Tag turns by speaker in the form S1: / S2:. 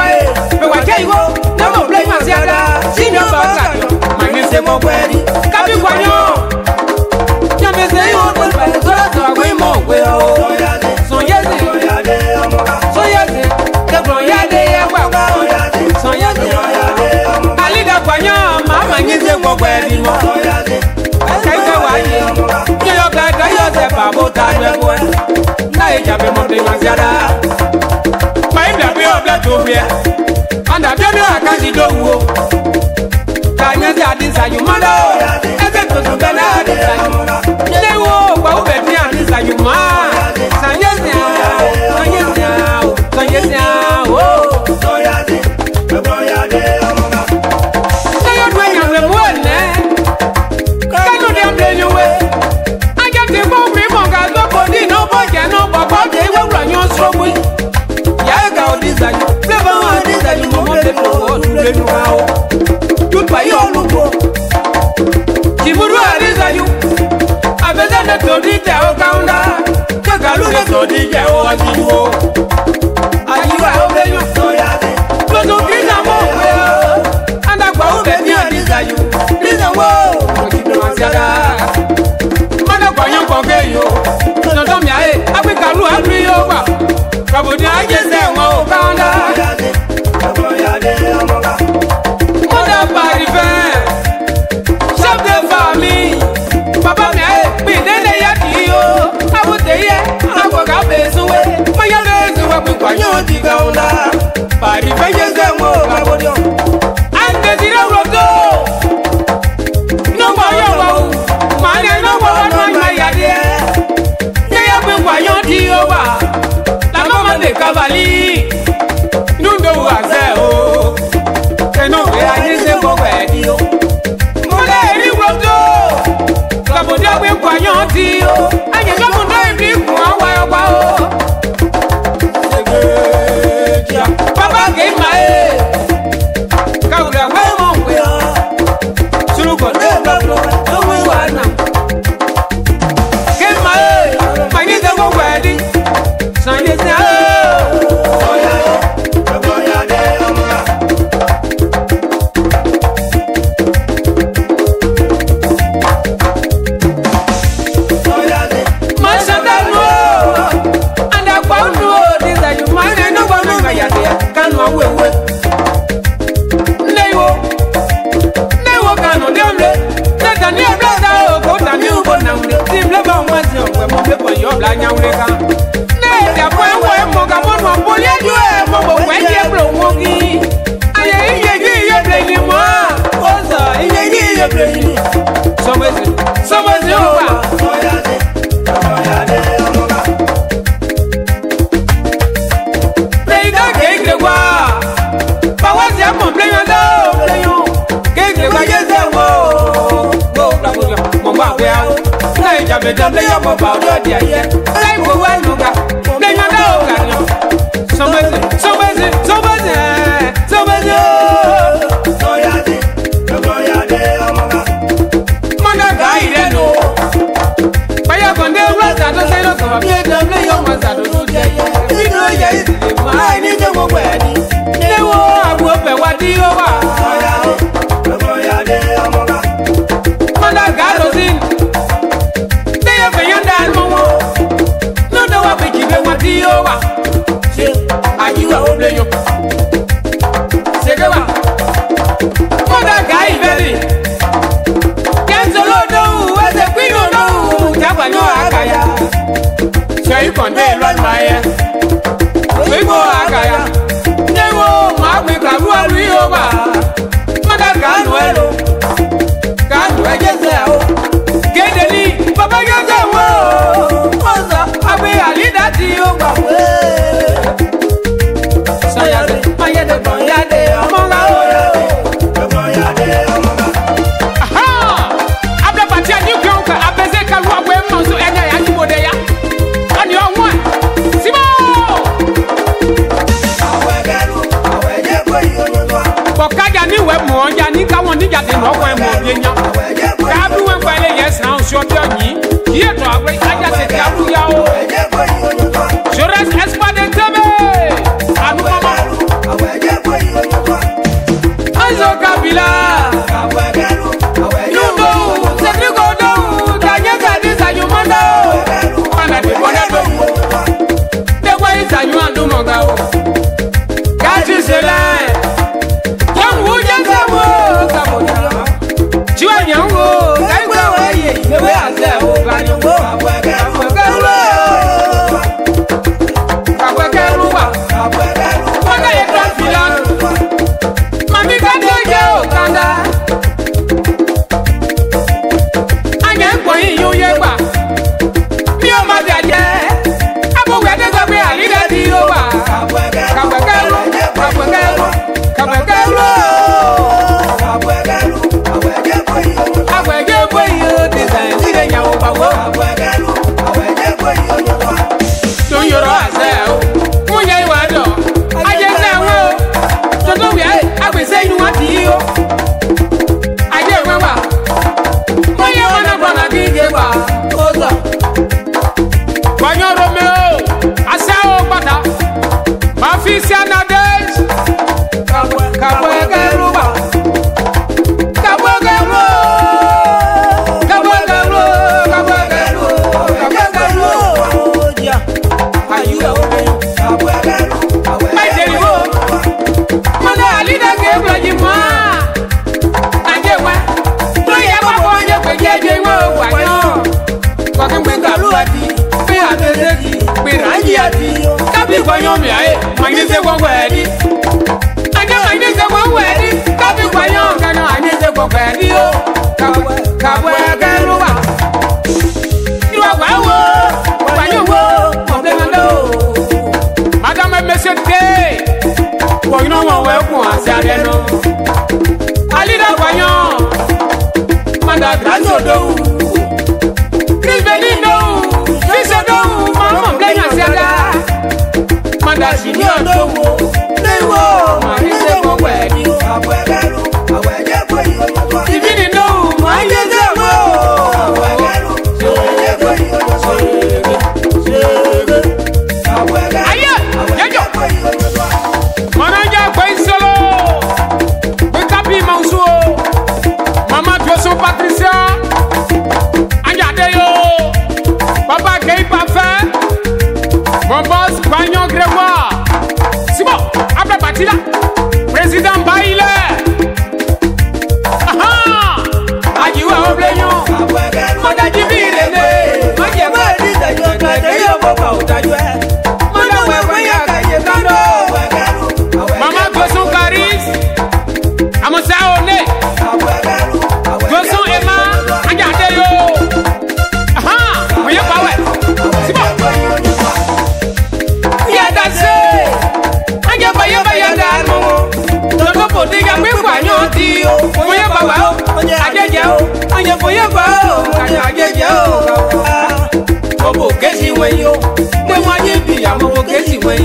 S1: wae be wa kai wo na mo play ma siada senior baga ma ni se mo kweri kabi kwanyo nya me se yo ko pa so we mo we o so yezi so yezi ke bro ya de ya wa so yezi ali da kwanyo ma ni se mo kweri mo kai ka wa ye yo ga ga yo se pa bo ta me bo na e ja be mo play ma siada to here and I don't know I can't do wo can you say this are you mother ebe to so bana le wo ba o be ni ani sa you ma sanye o so ya de amoga say you when you mo le can you dey play you way I get the go me mo ga go body no bo je no bo de we wura yon so we ya ga o this are you tout pas yo lupo Kimuru ariza you abeza na todi te o kaunda kagalu na todi je o ajiwo ajiwa o beyo so ya de todo kina mo we anda gba o be ni ariza you ariza wo o ti do asiada mana gba yan ko ke yo no do mi aye abikalu abri yo wa kabodi aje se won o kaunda Mother Parife, chef de famille, papa me pi nene ya kiyo, abute ye, aboga besuwe, maya besuwe kwanyo digauna, Parife yeze mo kabodio, ande zira roto, no moyo wau, mane no moyo maya de, ye kwanyo diyoba, la mama de cavali, nundo azeo. No we are se mo we o mo le ri wodo ka mo de we kwayan ti o anye ka mo do ibi kun awa opa o baba ke ma ka ura we mo we o suru ko de bla bla no we wa na ke ma ni se mo we di san ye se Double your mobile, dear, yeah. I will wear no gap. Play my dog. Somebody. Mana guy, no. By a condemned was that I don't come up here. Double your ones that don't say, you know, yes, I need to go where they were. I will pay what you are. Mana guy was in. Ayiwa oble yo segewa moda guy very kenzolo do ese kwino no jagwa no akaya sei konde lwan maye wibo akaya newo ma gbe karu alu yo ba moda kanu elo kanu ejese o gedeli baba yeze wo oza abe ali dati yo ba we Je reste espoir de Tébé. kwa nyomi ae manyeze kwa kwedi anya manyeze kwa kwedi kabi kwa nyonga no anyeze kwa kwedi o kabwe garuwa iwa kwawo kwanyowo mobengando madame monsieur K kwa ino wa kwa asiade no alida kwa nyo manda grazo do Chris Benino fiso do mama blenya asiada manda junior do lewo manyeze kwa kwedi kabwe garu aweje kwa yo divini no manyeze Patricia, Anjadeyo, Papa Kei Parfait, mon boss Pagnon Grégoire. C'est bon, après parti là, président Baile. Ah Ajiwa Obléon, Manda Jibilene, Majewa Ditayo, Tayo Boba Utajwe, Manda Wewe Kando, Mama Toson Caris, Amosa One. Diga mi guanyo tío, voy a pagar, ayer voy a pagar, ayer como que si güey yo, me voy a enviar, como que si güey